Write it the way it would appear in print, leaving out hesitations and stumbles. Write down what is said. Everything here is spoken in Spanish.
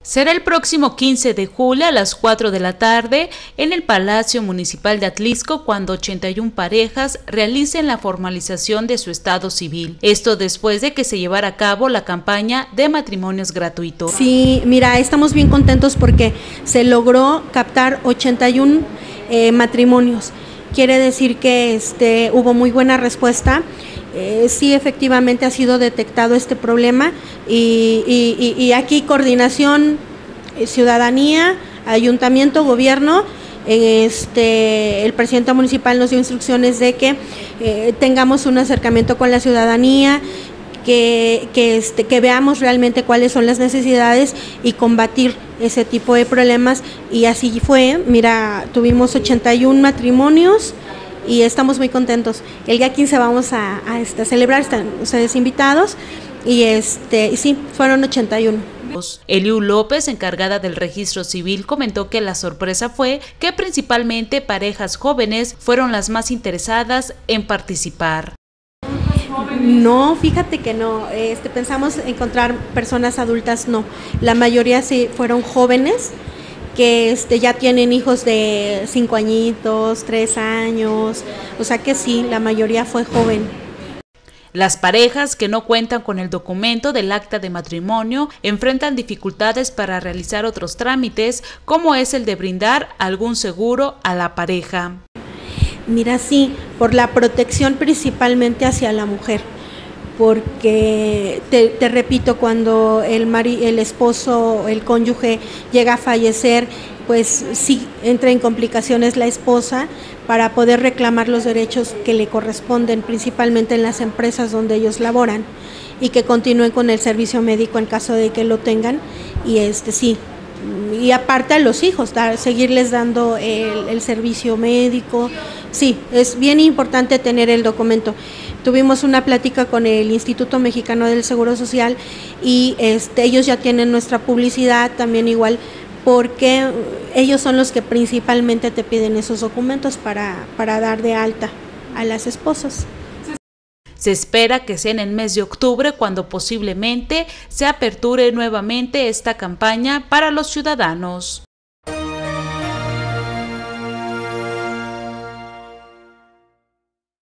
Será el próximo 15 de julio a las 4 de la tarde en el Palacio Municipal de Atlixco cuando 81 parejas realicen la formalización de su estado civil. Esto después de que se llevara a cabo la campaña de matrimonios gratuitos. Sí, mira, estamos bien contentos porque se logró captar 81 matrimonios. Quiere decir que hubo muy buena respuesta. Sí, efectivamente ha sido detectado este problema y aquí coordinación, ciudadanía, ayuntamiento, gobierno, el presidente municipal nos dio instrucciones de que tengamos un acercamiento con la ciudadanía, que veamos realmente cuáles son las necesidades y combatir ese tipo de problemas, y así fue. Mira, tuvimos 81 matrimonios y estamos muy contentos. El día 15 vamos a celebrar, están ustedes invitados, y sí, fueron 81. Eliu López, encargada del registro civil, comentó que la sorpresa fue que principalmente parejas jóvenes fueron las más interesadas en participar. No, fíjate que no, pensamos encontrar personas adultas, no, la mayoría sí fueron jóvenes que ya tienen hijos de 5 añitos, 3 años, o sea que sí, la mayoría fue joven. Las parejas que no cuentan con el documento del acta de matrimonio enfrentan dificultades para realizar otros trámites, como es el de brindar algún seguro a la pareja. Mira, sí, por la protección principalmente hacia la mujer, porque te repito, cuando el esposo, el cónyuge llega a fallecer, pues sí entra en complicaciones la esposa para poder reclamar los derechos que le corresponden, principalmente en las empresas donde ellos laboran, y que continúen con el servicio médico en caso de que lo tengan, y sí. Y aparte a los hijos, seguirles dando el servicio médico. Sí, es bien importante tener el documento. Tuvimos una plática con el Instituto Mexicano del Seguro Social y ellos ya tienen nuestra publicidad también igual, porque ellos son los que principalmente te piden esos documentos para dar de alta a las esposas. Se espera que sea en el mes de octubre cuando posiblemente se aperture nuevamente esta campaña para los ciudadanos.